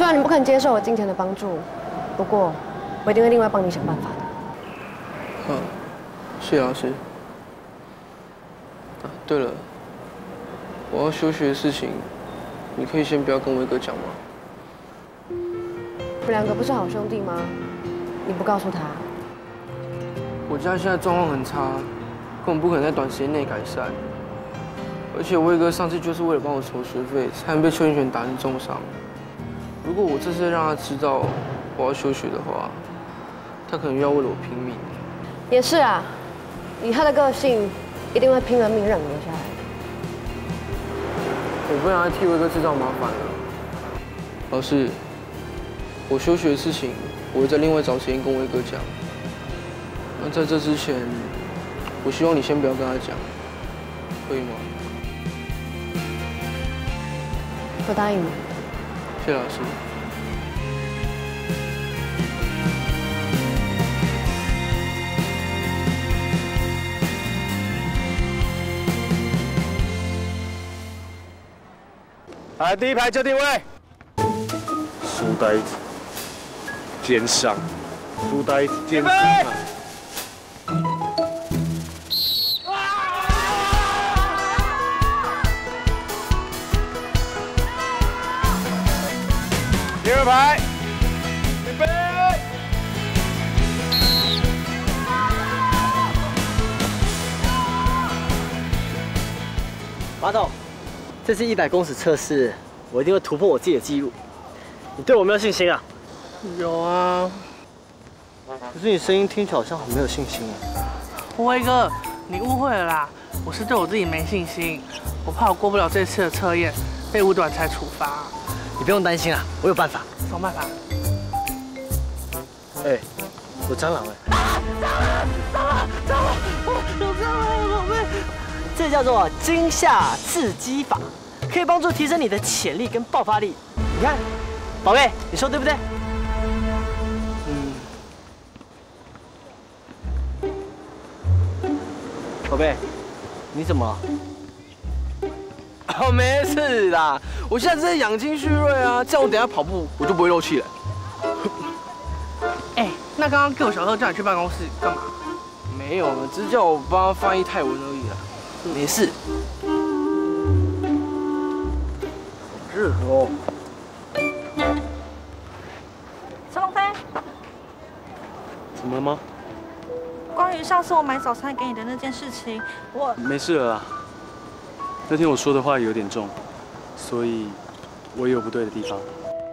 虽然你不肯接受我金钱的帮助，不过我一定会另外帮你想办法的。 好，谢老师。啊，对了，我要休学的事情，你可以先不要跟威哥讲吗？ 我们两个不是好兄弟吗？你不告诉他？ 我家现在状况很差，根本不可能在短时间内改善。而且威哥上次就是为了帮我筹学费，才能被邱英璇打成重伤。如果我这次让他知道我要休学的话，他可能又要为了我拼命。 也是啊，以他的个性，一定会拼了命让你留下来。 我不想再替威哥制造麻烦了。老师，我休学的事情，我会再另外找时间跟威哥讲。那在这之前，我希望你先不要跟他讲，可以吗？ 我答应你。 谢谢老师。 来，第一排就定位。书呆子，肩上，书呆子肩上。第二排，预备。 马总，这次100公尺测试，我一定会突破我自己的记录。你对我有没有信心啊？ 有啊。 可是你声音听起来好像很没有信心啊。 威哥，你误会了啦，我是对我自己没信心，我怕我过不了这次的测验，被5短才处罚。 你不用担心啊，我有办法。 什么办法？ 哎，有蟑螂哎！蟑螂！有蟑螂，宝贝！这叫做惊吓刺激法，可以帮助提升你的潜力跟爆发力。你看，宝贝，你说对不对？宝贝，你怎么了？ 哦，没事啦，我现在在养精蓄锐啊，这样我等下跑步我就不会漏气了。 哎，那刚刚 Q 小特叫你去办公室干嘛？ 没有，只是叫我帮他翻译泰文而已啦，没事。好热哦。 陈龙飞， 怎么了吗？ 关于上次我买早餐给你的那件事情， 没事了啦。那天我说的话有点重，所以我也有不对的地方。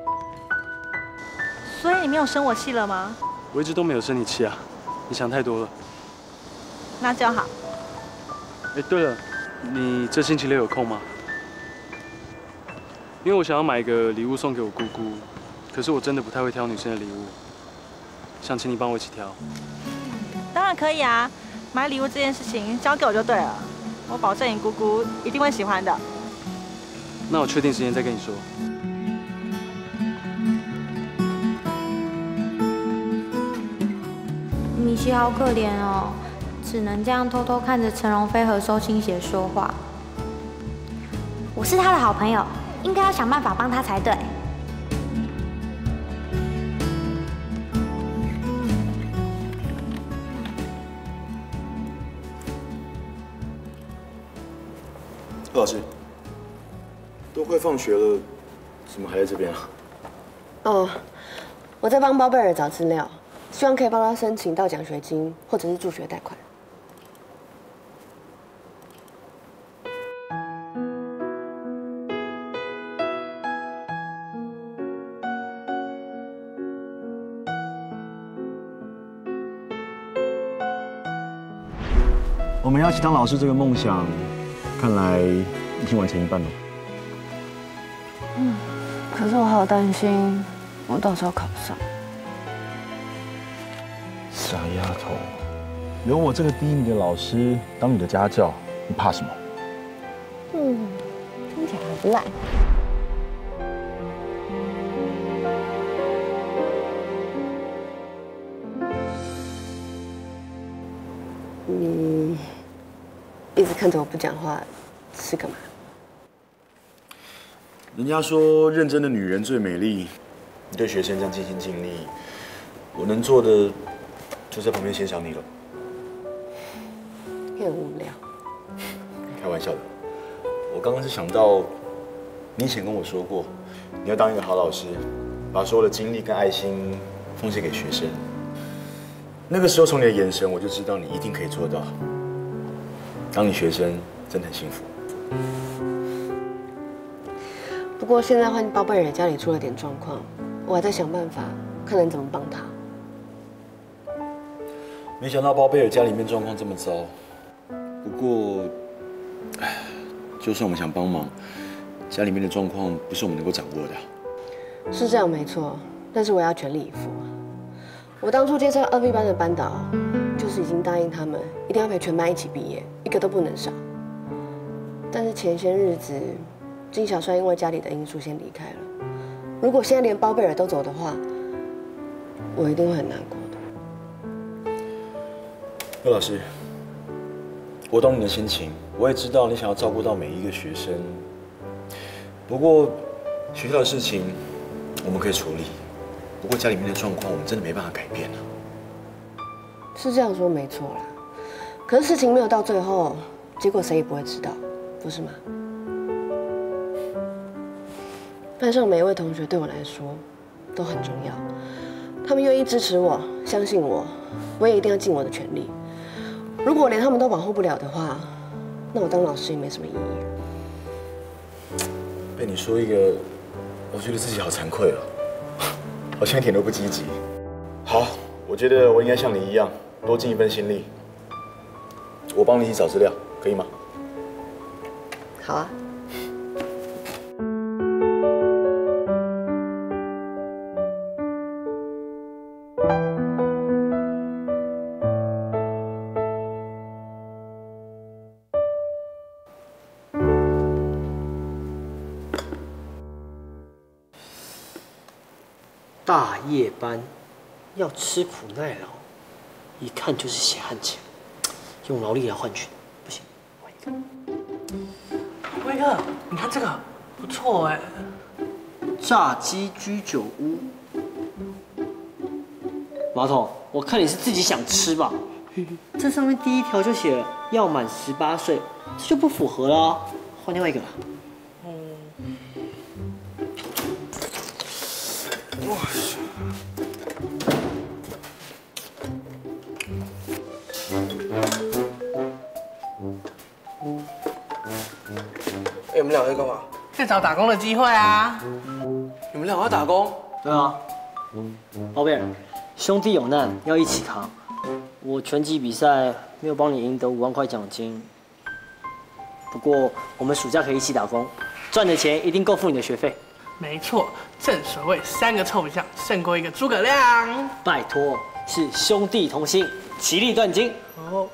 所以你没有生我气了吗？ 我一直都没有生你气啊，你想太多了。 那就好。 哎，对了，你这星期6有空吗？因为我想要买一个礼物送给我姑姑，可是我真的不太会挑女生的礼物，想请你帮我一起挑。 当然可以啊，买礼物这件事情交给我就对了，我保证你姑姑一定会喜欢的。 那我确定时间再跟你说。 米西好可怜哦，只能这样偷偷看着陈荣飞和周清协说话。我是他的好朋友，应该要想办法帮他才对。 老师，都快放学了，怎么还在这边啊？ 哦，我在帮包贝尔找资料，希望可以帮他申请到奖学金或者是助学贷款。 我们要一起当老师这个梦想，看来已经完成一半了。 可是我好担心，我到时候考不上。 傻丫头，有我这个第1名的老师当你的家教，你怕什么？ 听起来很烂。你一直看着我不讲话，是干嘛？ 人家说认真的女人最美丽， 你对学生这样尽心尽力，我能做的就在旁边欣赏你了。 你很无聊。 开玩笑的，我刚刚是想到，你以前跟我说过，你要当一个好老师，把所有的精力跟爱心奉献给学生。那个时候从你的眼神，我就知道你一定可以做到。当你学生真的很幸福。 不过现在换包贝尔家里出了点状况，我还在想办法，看能怎么帮他。 没想到包贝尔家里面状况这么糟。不过，就算我们想帮忙，家里面的状况不是我们能够掌握的。 是这样没错，但是我要全力以赴。我当初介绍2B 班的班导，就是已经答应他们一定要陪全班一起毕业，一个都不能少。但是前些日子，金小帅因为家里的因素先离开了。如果现在连包贝尔都走的话，我一定会很难过的。 岳老师，我懂你的心情，我也知道你想要照顾到每一个学生。不过学校的事情我们可以处理，不过家里面的状况我们真的没办法改变啊。 是这样说没错啦，可是事情没有到最后，结果谁也不会知道，不是吗？班上每一位同学对我来说都很重要，他们愿意支持我，相信我，我也一定要尽我的全力。如果连他们都保护不了的话，那我当老师也没什么意义。 被你说一个，我觉得自己好惭愧哦，好像一点都不积极。好，我觉得我应该像你一样，多尽一份心力。我帮你一起找资料，可以吗？ 好啊。 大夜班要吃苦耐劳，一看就是血汗钱，用劳力来换取，不行，换一个。 威哥，你看这个不错哎。 炸鸡居酒屋。马桶，我看你是自己想吃吧？这上面第一条就写了要满18岁，这就不符合啦，换另外一个吧。 你们两个在干嘛？ 在找打工的机会啊！ 你们两个要打工？ 对啊，宝贝儿，兄弟有难要一起扛。我拳击比赛没有帮你赢得5万块奖金，不过我们暑假可以一起打工，赚的钱一定够付你的学费。 没错，正所谓3个臭皮匠胜过1个诸葛亮。 拜托，是兄弟同心，其利断金。哦。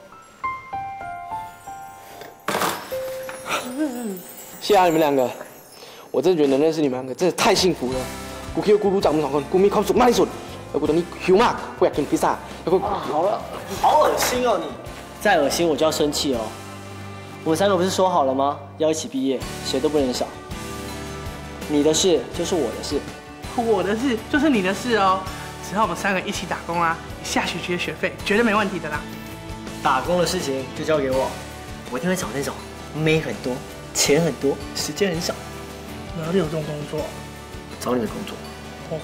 谢谢你们两个，我真的觉得能认识你们两个真的太幸福了。กูคิดว่ากูรู้จักมึง2คนกูมีความสุขมากที่สุดแล้วกูตอนนี้หิวมากกูอยากกินพิซซ่าแล้วก็好了，好恶心哦你！再恶心我就要生气哦。我们3个不是说好了吗？要一起毕业，谁都不能少。你的事就是我的事， 我的事就是你的事哦。只要我们3个一起打工啊，你下学期的学费绝对没问题的啦。 打工的事情就交给我，我一定会找那种妹很多、钱很多、时间很少。 哪里有这种工作？ 找你的工作。 哦。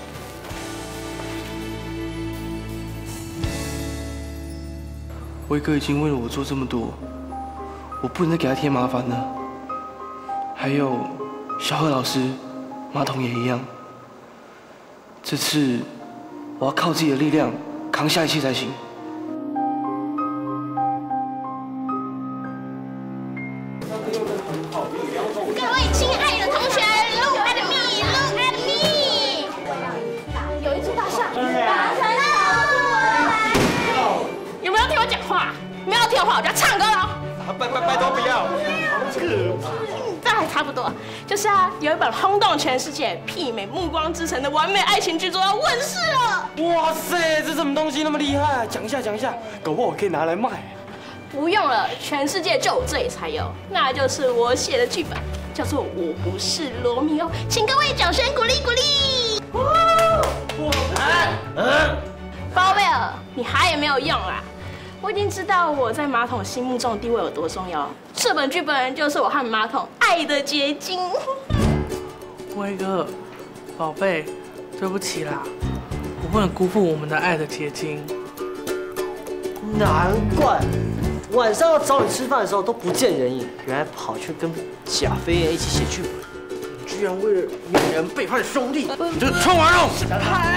威哥已经为了我做这么多，我不能再给他添麻烦了。还有小贺老师、马桶也一样。这次我要靠自己的力量扛下一切才行。 各位亲爱的同学 ，Look at me, Look at me。有一只大象，大象有没有听我讲话？没有听我话，我就要唱歌了。 拜托不要。 这还差不多，就是啊，有一本轰动全世界、媲美《暮光之城》的完美爱情巨作要问世了。 哇塞，这什么东西那么厉害？讲一下，搞不好我可以拿来卖。 不用了，全世界就我这里才有，那就是我写的剧本，叫做《我不是罗密欧》，请各位掌声鼓励鼓励。 没有用啦。我已经知道我在马桶心目中的地位有多重要。这本剧本就是我和马桶爱的结晶。 威哥，宝贝，对不起啦，我不能辜负我们的爱的结晶。 难怪晚上要找你吃饭的时候都不见人影，原来跑去跟贾飞燕一起写剧本。你居然为了女人背叛兄弟，你这个臭玩偶！ 不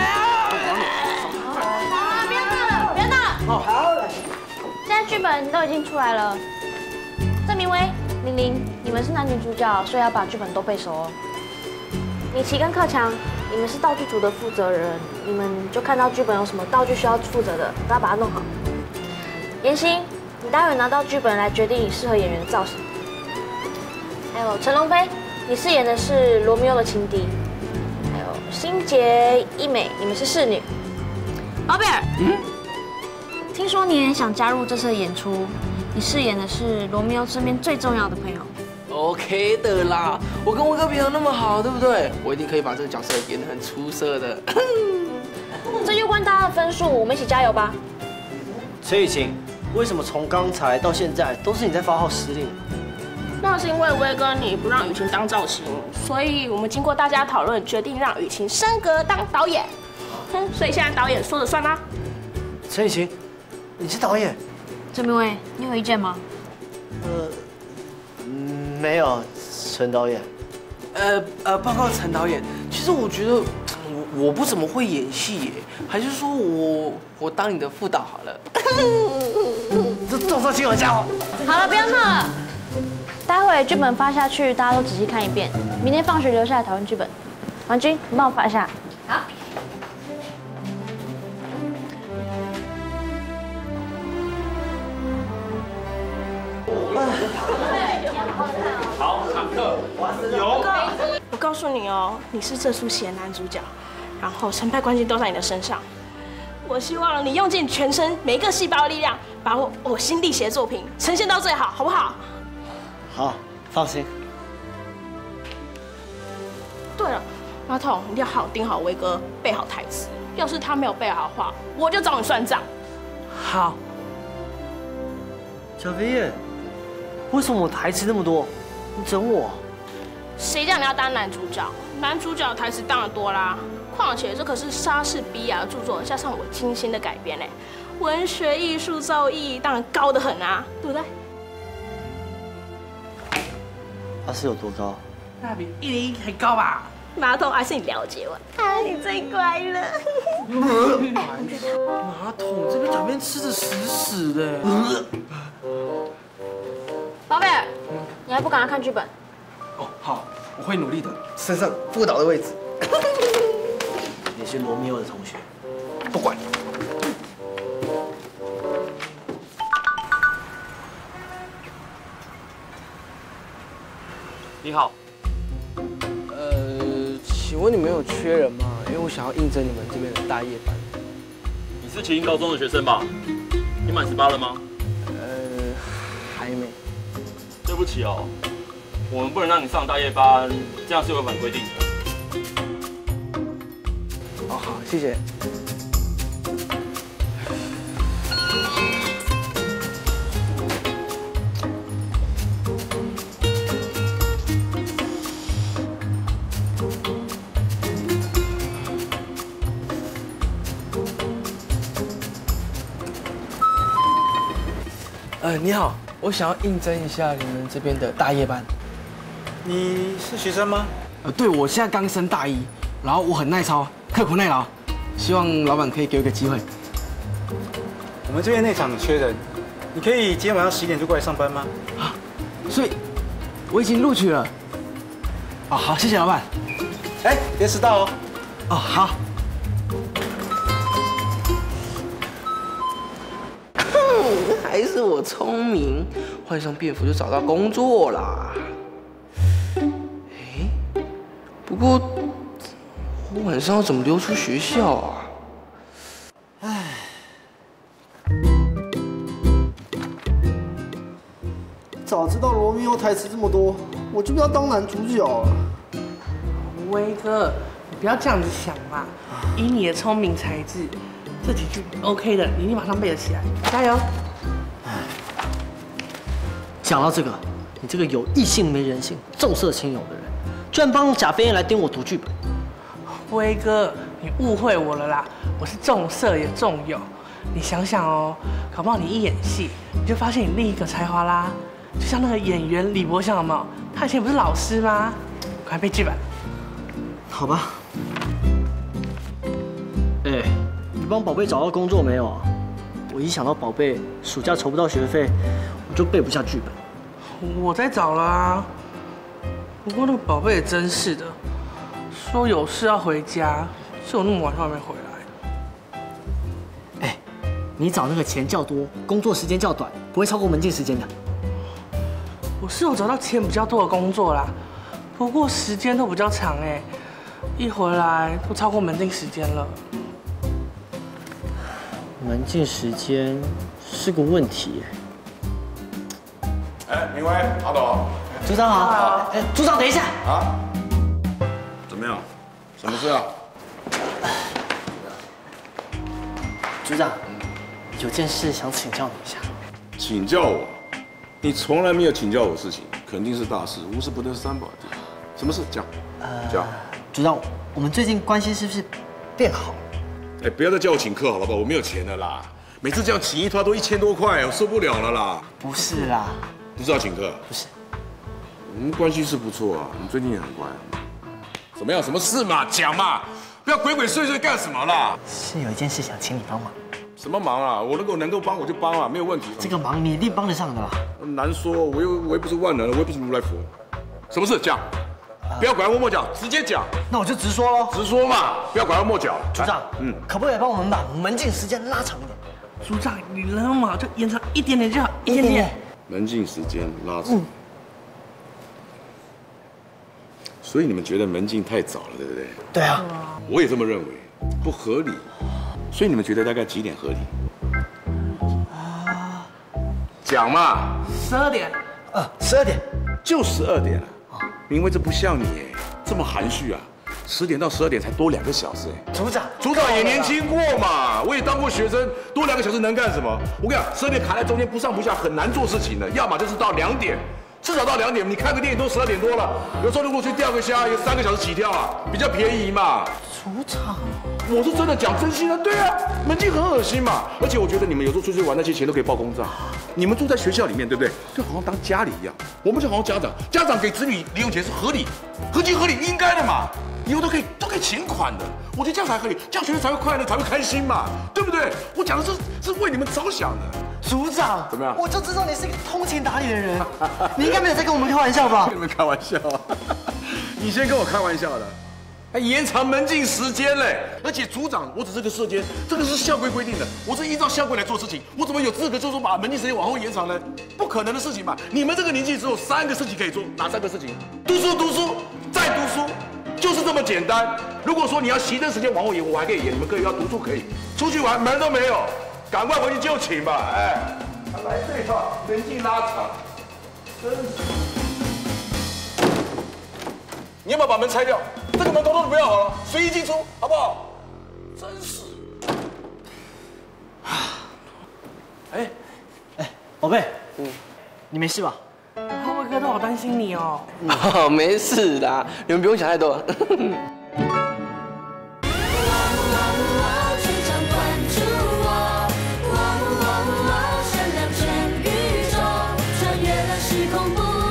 要闹了，不要闹了。 好，来。 现在剧本都已经出来了，郑明威、玲玲，你们是男女主角，所以要把剧本都背熟哦。米奇跟克强，你们是道具组的负责人，你们就看到剧本有什么道具需要负责的，都要把它弄好。妍希，你待会拿到剧本来决定你适合演员的造型。还有陈龙飞，你饰演的是罗密欧的情敌。还有辛杰、一美，你们是侍女。宝贝儿，听说你也想加入这次的演出，你饰演的是罗密欧身边最重要的朋友。 OK 的啦，我跟威哥平常那么好，对不对？我一定可以把这个角色演得很出色的。 这就关大家的分数，我们一起加油吧。 陈雨晴，为什么从刚才到现在都是你在发号施令？ 那是因为威哥你不让雨晴当造型，所以我们经过大家讨论，决定让雨晴升格当导演。所以现在导演说了算啦。 陈雨晴，你是导演？ 郑明威，你有意见吗？ 没有，陈导演。 报告陈导演，其实我觉得我不怎么会演戏耶，还是说我当你的副导好了。 这重色轻友家伙。 好了，不要闹了。待会剧本发下去，大家都仔细看一遍。明天放学留下来讨论剧本。王君，你帮我发一下。好。 好，上课。有。 我告诉你哦，你是这出戏的男主角，然后成败关键都在你的身上。我希望你用尽全身每一个细胞的力量，把我呕心沥血的作品呈现到最好，好不好？ 好，放心。 对了，马桶一定要好盯好威哥，背好台词。要是他没有背好的话，我就找你算账。 好。 小飞燕，为什么我台词那么多？你整我？ 谁叫你要当男主角？男主角台词当然多啦。况且这可是莎士比亚的著作，加上我精心的改编嘞，文学艺术造诣当然高得很啊，对不对？ 他是有多高？ 那比101还高吧？ 马桶还是你了解我，啊，你最乖了。 马桶这个假面吃的死死的。 宝贝儿，你还不赶快看剧本？ 哦，好，我会努力的，升上副导的位置。 你是罗密欧的同学， 不管。 你好。 请问你们有缺人吗？因为我想要应征你们这边的大夜班。 你是麒麟高中的学生吧？你满18了吗？ 还没。 对不起哦，我们不能让你上大夜班，这样是违反规定的。 哦，好，谢谢。你好，我想要应征一下你们这边的大夜班。 你是学生吗？ 对，我现在刚升大一，然后我很耐操，刻苦耐劳，希望老板可以给我一个机会。 我们这边内场缺人，你可以今天晚上11点就过来上班吗？ 啊，所以我已经录取了。哦，好，谢谢老板。 哎，别迟到哦。 哦，好。还是我聪明，换上便服就找到工作啦。哎，不过我晚上要怎么溜出学校啊？ 唉， 早知道罗密欧台词这么多，我就不要当男主角了。 威哥，你不要这样子想嘛。以你的聪明才智， 这几句 OK 的，你一定马上背得起来，加油！ 讲到这个，你这个有异性没人性、重色轻友的人，居然帮贾飞燕来盯我读剧本。 威哥，你误会我了啦，我是重色也重友。你想想哦，搞不好你一演戏，你就发现你另一个才华啦。就像那个演员李伯祥有没有？他以前不是老师吗？快背剧本。 好吧。哎，你帮宝贝找到工作没有啊？我一想到宝贝暑假筹不到学费，我就背不下剧本。 我在找啦，不过那个宝贝也真是的，说有事要回家，是我那么晚上还没回来。 哎，你找那个钱较多、工作时间较短、不会超过门禁时间的。 我是有找到钱比较多的工作啦，不过时间都比较长哎，一回来都超过门禁时间了。 门禁时间是个问题耶。 哎，明威，阿斗， 组长好。哎，组长等一下。 啊？怎么样？什么事啊？ 组长，有件事想请教你一下。 请教我？你从来没有请教我事情，肯定是大事，无事不得三宝殿。什么事？讲。讲。 组长，我们最近关系是不是变好？ 哎，不要再叫我请客好了吧？我没有钱了啦。每次这样请一团都1000多块，我受不了了啦。 不是啦。 不是要请客？ 不是。 我们关系是不错啊，你最近也很乖。怎么样？什么事嘛？讲嘛！不要鬼鬼祟祟干什么啦？ 是有一件事想请你帮忙。 什么忙啊？我能够帮我就帮啊，没有问题。 这个忙你一定帮得上的啦。 难说，我又不是万能，我又不是如来佛。什么事讲？不要拐弯抹角，直接讲。 那我就直说喽。 直说嘛，不要拐弯抹角。 组长，可不可以帮我们把门禁时间拉长一点？ 组长，你能嘛就延长一点点就好，一点点。 门禁时间拉长。所以你们觉得门禁太早了，对不对？ 对啊。 我也这么认为，不合理。所以你们觉得大概几点合理？讲嘛。 12点。 12点。 就12点啊！明威这不像你哎，这么含蓄啊！10点到12点才多2个小时哎。 组长也年轻过嘛，我也当过学生，多2个小时能干什么？我跟你讲，12点卡在中间不上不下，很难做事情的。要么就是到2点，至少到2点，你看个电影都12点多了。有时候如果去钓个虾，也3个小时起跳啊，比较便宜嘛。 组长， 我是真的讲真心的，对啊，门禁很恶心嘛。而且我觉得你们有时候出去玩那些钱都可以报公账。你们住在学校里面，对不对？就好像当家里一样。我们就好像家长给子女零用钱是合理、合情合理应该的嘛。以后都可以请款的，我觉得这样才合理，这样学生才会快乐，才会开心嘛，对不对？我讲的是为你们着想的。 组长， 怎么样？ 我就知道你是一个通情达理的人，你应该没有在跟我们开玩笑吧？ 跟你们开玩笑啊！你先跟我开玩笑的。还延长门禁时间嘞！而且组长，我只是个社监，这个是校规规定的，我是依照校规来做事情，我怎么有资格就说把门禁时间往后延长呢？不可能的事情嘛！你们这个年纪只有3个事情可以做，哪3个事情？读书，再读书，就是这么简单。如果说你要行政时间往后延，我还可以延，你们可以要读书可以，出去玩门都没有，赶快回去就寝吧！哎，来这一套门禁拉长，真是。你要不要把门拆掉？这个门通通不要好了，随意进出，好不好？真是。 哎，宝贝，你没事吧？ 威哥都好担心你哦。 没事的，你们不用想太多。 闪亮全宇宙，穿越了时空不